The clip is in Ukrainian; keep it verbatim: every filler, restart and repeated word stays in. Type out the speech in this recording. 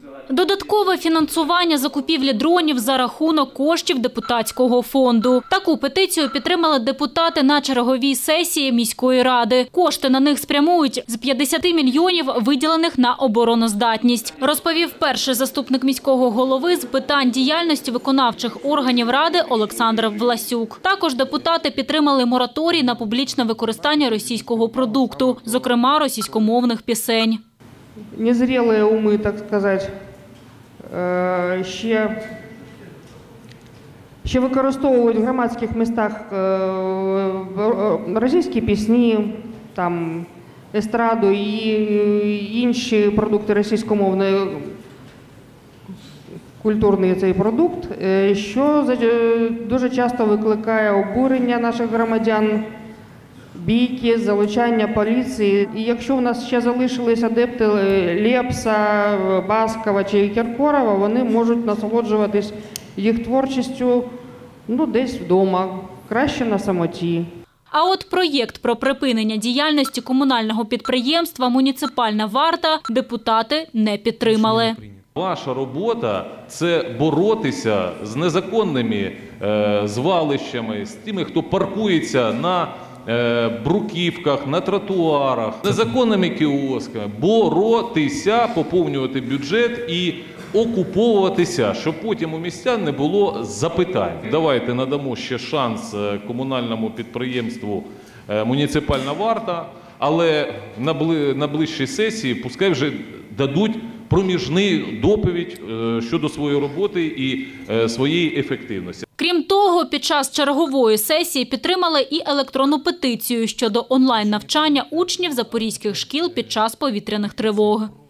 Додаткове фінансування закупівлі дронів за рахунок коштів депутатського фонду. Таку петицію підтримали депутати на черговій сесії міської ради. Кошти на них спрямують з п'ятдесяти мільйонів, виділених на обороноздатність, розповів перший заступник міського голови з питань діяльності виконавчих органів ради Олександр Власюк. Також депутати підтримали мораторій на публічне використання російського продукту, зокрема російськомовних пісень. Незрілі уми, так сказати, ще, ще використовують в громадських містах російські пісні, там, естраду і інші продукти російськомовної, культурний цей продукт, що дуже часто викликає обурення наших громадян, бійки, залучання поліції. І якщо в нас ще залишились адепти Лепса, Баскова чи Кіркорова, вони можуть насолоджуватись їх творчістю, ну, десь вдома, краще на самоті. А от проєкт про припинення діяльності комунального підприємства «Муніципальна варта» депутати не підтримали. Ваша робота – це боротися з незаконними е, звалищами, з тими, хто паркується на е, бруківках, на тротуарах, незаконними кіосками, боротися, поповнювати бюджет і окуповуватися, щоб потім у містян не було запитань. Давайте надамо ще шанс комунальному підприємству «Муніципальна варта», але на ближчій сесії пускай вже дадуть проміжний доповідь щодо своєї роботи і своєї ефективності. Крім того, під час чергової сесії підтримали і електронну петицію щодо онлайн-навчання учнів запорізьких шкіл під час повітряних тривог.